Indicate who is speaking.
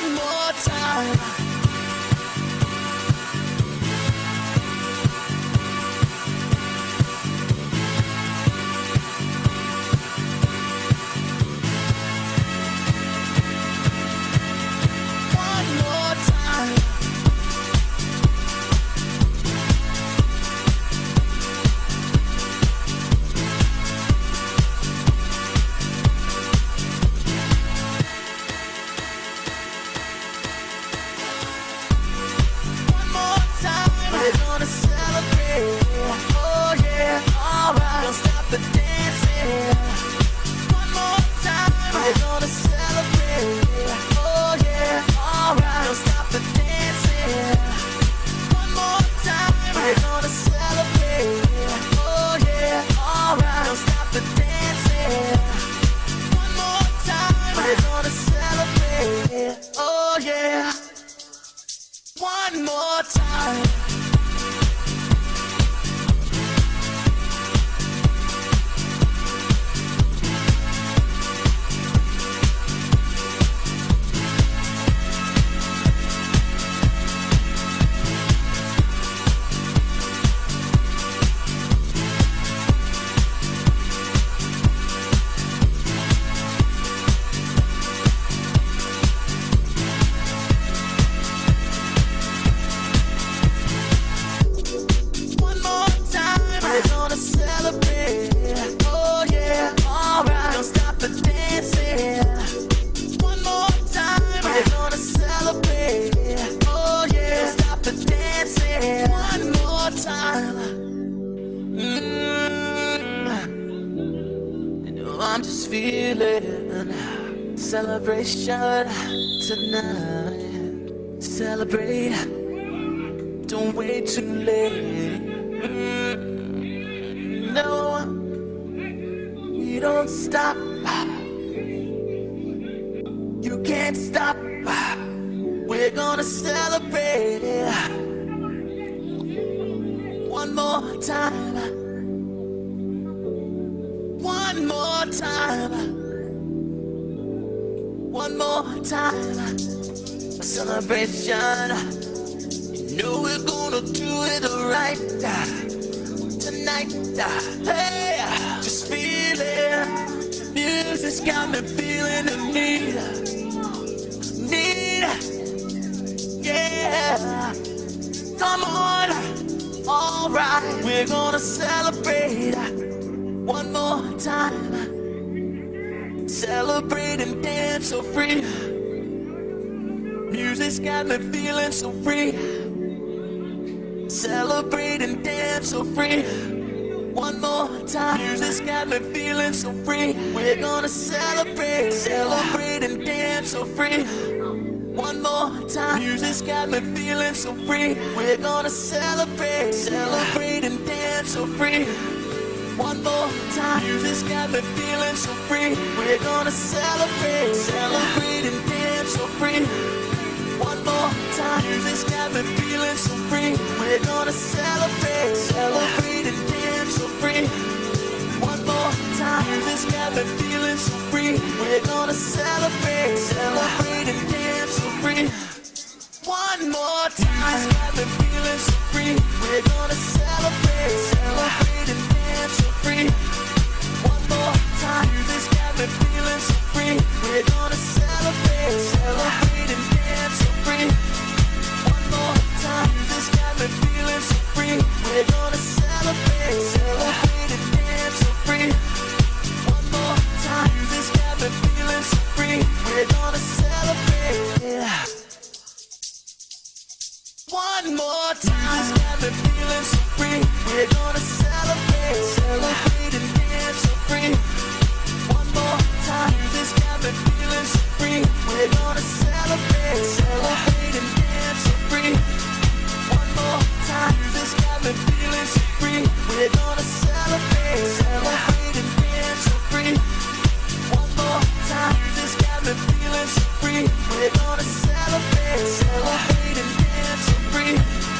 Speaker 1: One more time. One more time. I'm just feeling celebration tonight. Celebrate, don't wait too late. No, we don't stop. You can't stop. We're gonna celebrate one more time. One more time. One more time. A celebration. You know we're gonna do it right tonight. Hey, just feel it. Music's got me feeling the need. Yeah. Come on. Alright, we're gonna celebrate one more time. Celebrate and dance so free. Music's got me feeling so free. Celebrate and dance so free. One more time. Music's got me feeling so free. We're gonna celebrate. Celebrate and dance so free. One more time. Music's got me feeling so free. We're gonna celebrate. Celebrate and dance so free. One more time. Music's got me feeling so free. We're gonna celebrate. Celebrate and dance so free. One more time. Music's got me feeling so free. We're gonna celebrate. Celebrate and dance so free. One more time. Music's got me feeling so free. We're gonna celebrate. Celebrate and dance so free. One more time. Music's got me feeling so free. We're gonna celebrate. Celebrate and dance so free. One more time. Music's got me feeling so free. We're gonna celebrate. Celebrate and dance so free. One more time. Music's got me feeling so free. We're gonna celebrate. Celebrate and dance so free. One more time. Music's got me feeling so free. We're gonna celebrate. One more time. Music's got me feeling so free. We're gonna celebrate. Celebrate and dance so free. One more time. Music's got me feeling so free. We're gonna celebrate. Celebrate and dance so free. One more time. Music's got me feeling so free. We're gonna celebrate. Celebrate and dance so free. One more time. Music's got me feeling so free. We're gonna celebrate. Celebrate and dance so free.